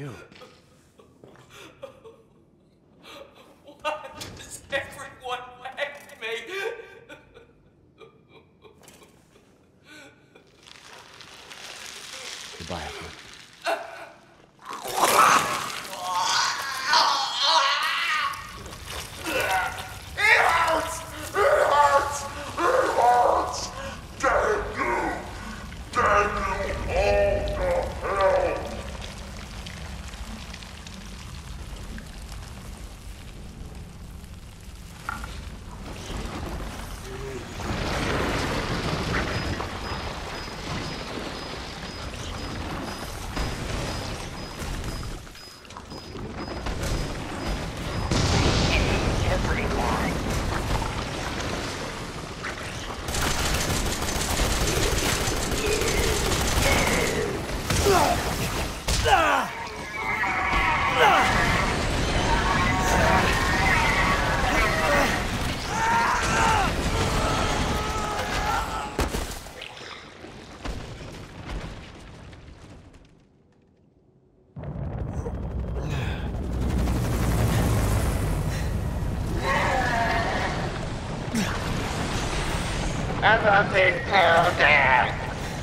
you? Why does everyone hate me? Goodbye, Evelyn. It hurts! It hurts! It hurts! Damn you! Damn you all to hell! I'm a big powder.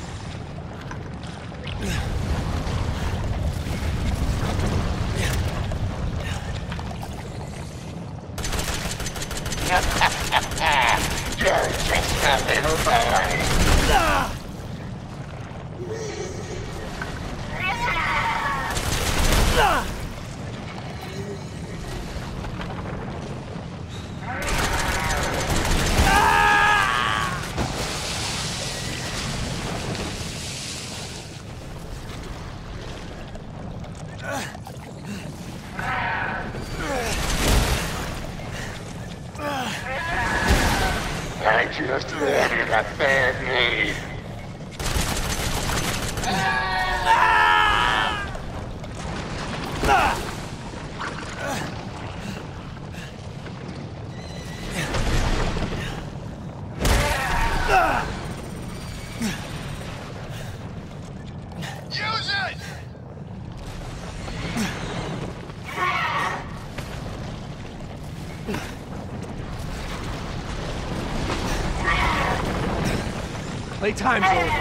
You're just a little boy. I just wanted a family. Use it! Playtime's over.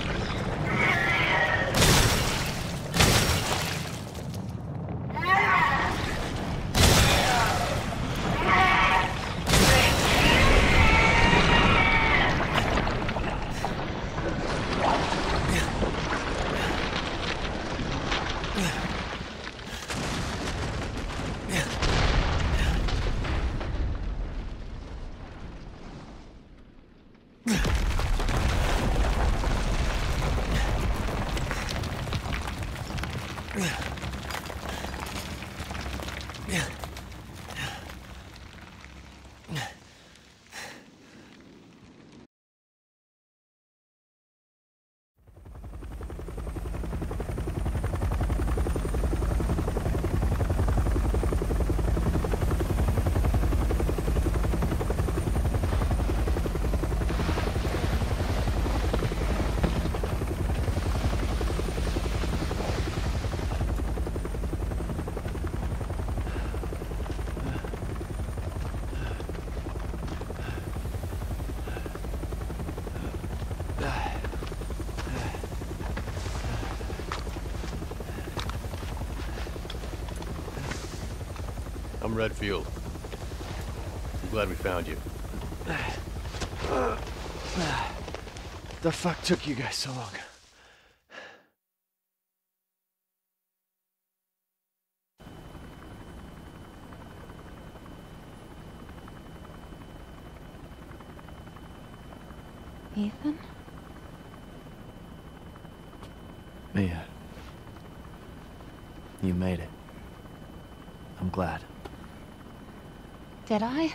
I'm Redfield. I'm glad we found you. The fuck took you guys so long? Ethan? Mia. You made it. I'm glad. Did I?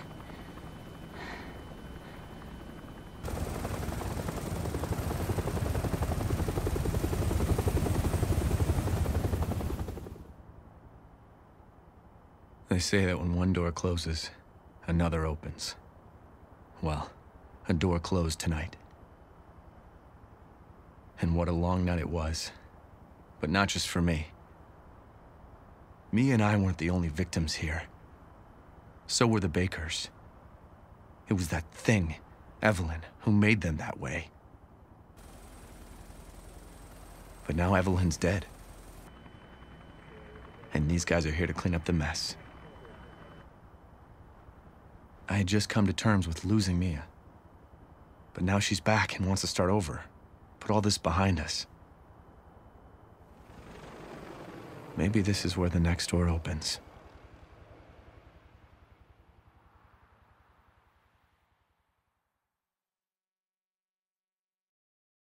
They say that when one door closes, another opens. Well, a door closed tonight. And what a long night it was. But not just for me. Mia and I weren't the only victims here. So were the Bakers. It was that thing, Evelyn, who made them that way. But now Evelyn's dead. And these guys are here to clean up the mess. I had just come to terms with losing Mia. But now she's back and wants to start over. Put all this behind us. Maybe this is where the next door opens.